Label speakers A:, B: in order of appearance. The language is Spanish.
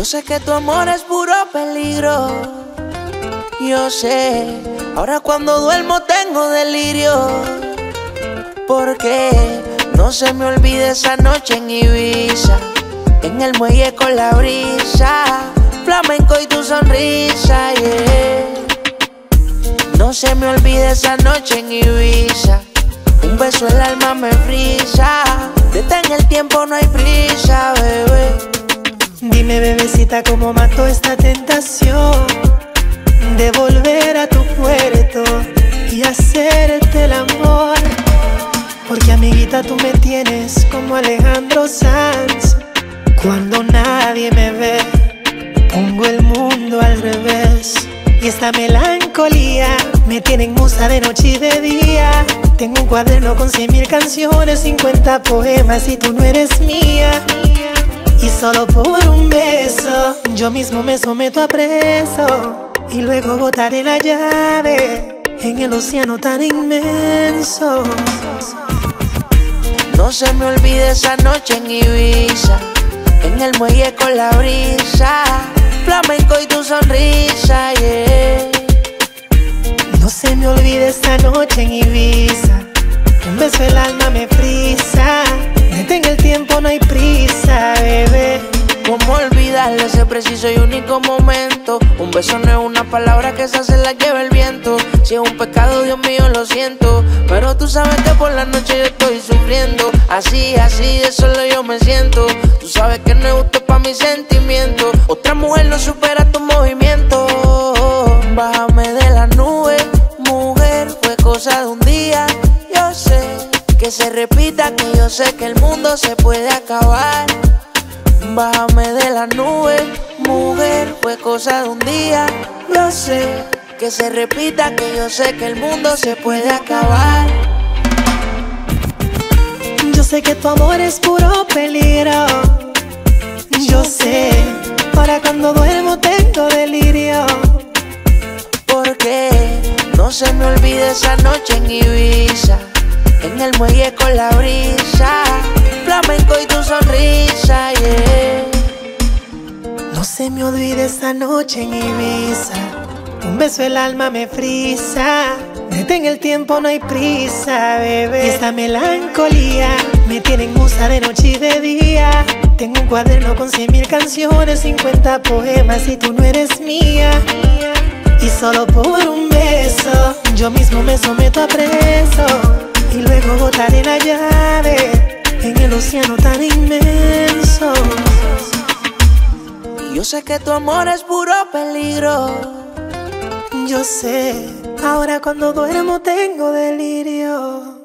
A: Yo sé que tu amor es puro peligro. Yo sé, ahora cuando duermo tengo delirio. Porque no se me olvide esa noche en Ibiza, en el muelle con la brisa, flamenco y tu sonrisa, yeah. No se me olvide esa noche en Ibiza, un beso el alma me frisa. Detén el tiempo, no hay prisa, bebé.
B: Dime, bebecita, cómo mató esta tentación de volver a tu puerto y hacerte el amor. Porque, amiguita, tú me tienes como Alejandro Sanz. Cuando nadie me ve, pongo el mundo al revés. Y esta melancolía me tiene en musa de noche y de día. Tengo un cuaderno con 100.000 canciones, 50 poemas y tú no eres mía. Y solo por un beso yo mismo me someto a preso, y luego botaré la llave en el océano tan inmenso.
A: No se me olvide esa noche en Ibiza, en el muelle con la brisa, flamenco y tu sonrisa, yeah.
B: No se me olvide esta noche en Ibiza, un beso el alma me frisa. Detén el tiempo, no hay prisa, bebé.
A: ¿Cómo olvidar ese preciso y único momento? Un beso no es una palabra que esa se la lleva el viento. Si es un pecado, Dios mío, lo siento, pero tú sabes que por la noche yo estoy sufriendo. Así, así de solo yo me siento. Tú sabes que no es justo pa' mis sentimientos. Otra mujer no supera tu movimiento. Bájame de la nube, mujer, fue cosa de un día. Yo sé que se repita, que yo sé que el mundo se puede acabar. Bájame de la nube, mujer, fue cosa de un día. Yo sé que se repita, que yo sé que el mundo se puede acabar.
B: Yo sé que tu amor es puro peligro. Yo sé, para cuando duermo tengo delirio.
A: Porque no se me olvide esa noche en Ibiza, en el muelle con la brisa, flamenco y tu sonrisa, yeah.
B: No se me olvide esa noche en Ibiza, un beso el alma me frisa. Detén el tiempo, no hay prisa, bebé. Y esta melancolía me tiene en musa de noche y de día. Tengo un cuaderno con 100.000 canciones, 50 poemas y tú no eres mía. Y solo por un beso yo mismo me someto a preso, y luego botaré la llave en el océano tan inmenso.
A: Yo sé que tu amor es puro peligro.
B: Yo sé, ahora cuando duermo tengo delirio.